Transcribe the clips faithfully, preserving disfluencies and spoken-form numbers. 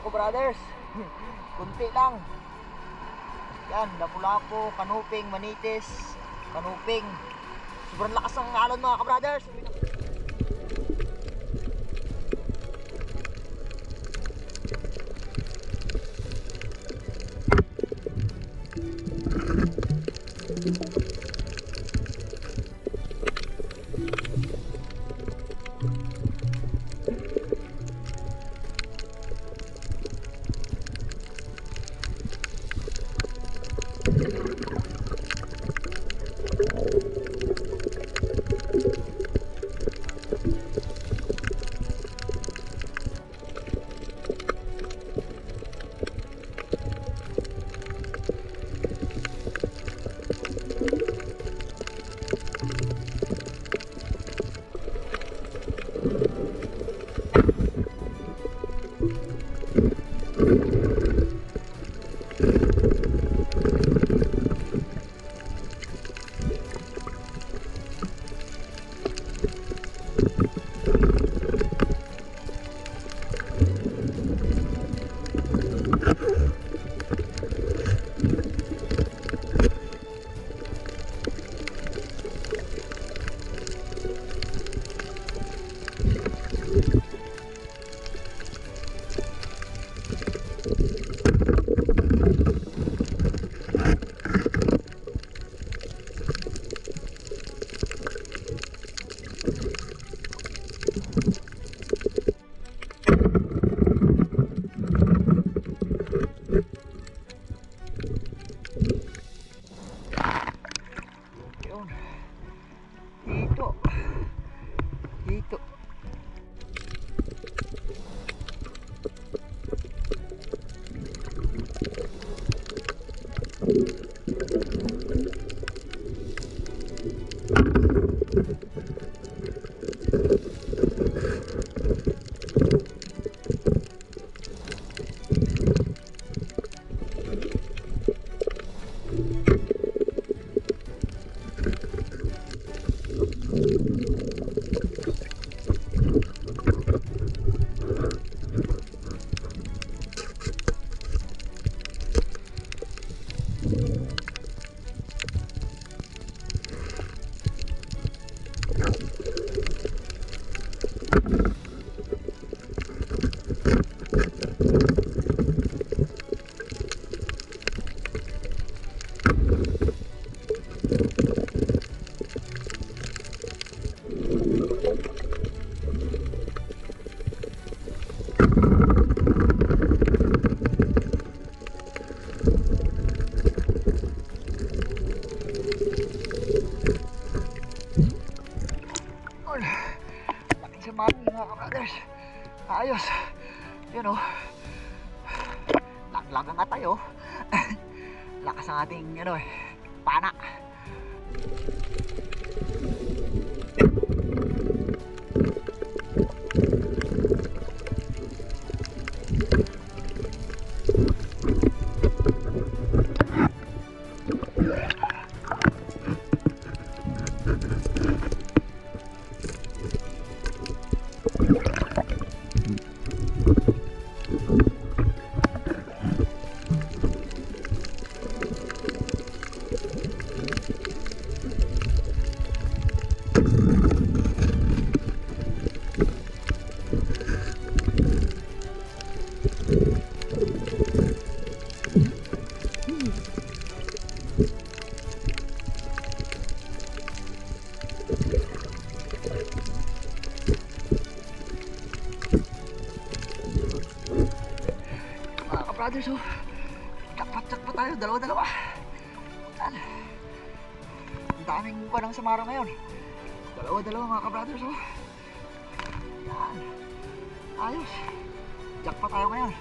brothers. Kunti lang. Yan, lapu-lapu, kanuping, manitis, kanuping. Sobrang lakas ng alon mga ka-brothers. Dito. Dito. Laking samahan mga ka-brothers. Ayos. Yun o. Laglagang nga tayo. Lakas ang ating ano eh, pana. Brothers, oh, jakpat-jakpat tayo, dalawa-dalawa. Yan. Ang daming parang samaro ngayon. Dalawa-dalawa mga ka-brothers, oh. Yan. Ayos. Jakpat tayo ngayon.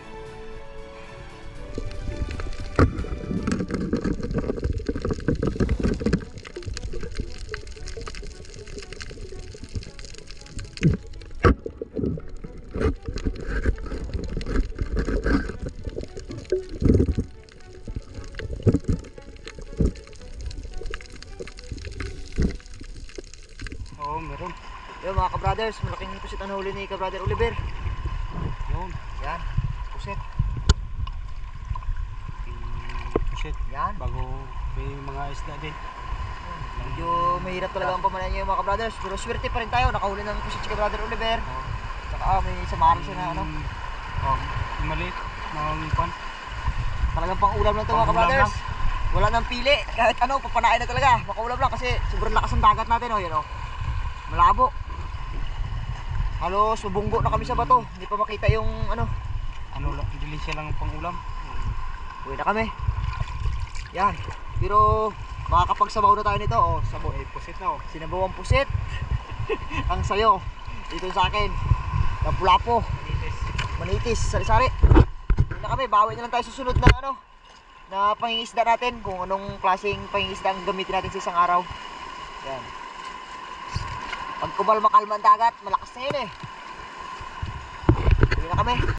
Oo, meron. Yo mga ka-brothers, malaking pusit ang huli ni ka-brother Oliver. Yun. Yan, pusit. pusit. Yan. Bago may mga isda din. Medyo mahirap talaga ang pamanayan niyo mga ka-brothers. Pero swerte pa rin tayo. Nakahuli ng pusit si ka-brother Oliver. Oh. Saka may samahan siya na ano. Mm, Oh, yung maliit. Mga pan. Talagang pang ulam na ito mga Pang-ulam ka-brothers. lang. Wala nang pili. Kahit ano, papanain na talaga. Makaulam lang kasi sobrang lakas ng dagat natin. Oh, yan, oh. Malabo. Halos subunggo na kami sa bato. Hindi pa makita yung ano. Ano lang, delisya lang ang pang-ulam. Uwi na kami. Yan. Pero makakapagsabaw na tayo nito. Oh, sabaw. May pusit na oh. Sinabawang pusit. Ang sayo. Dito sa akin. Lapu-lapo. Manitis. Manitis. Sari-sari. Uwi na kami. Bawi na lang tayo susunod na ano. Na pangingisda natin. Kung anong klaseng pangingisda ang gamitin natin sa isang araw. Yan. Pag kumalma-kalma ang dagat, malakas na yun eh. Uwi na kami.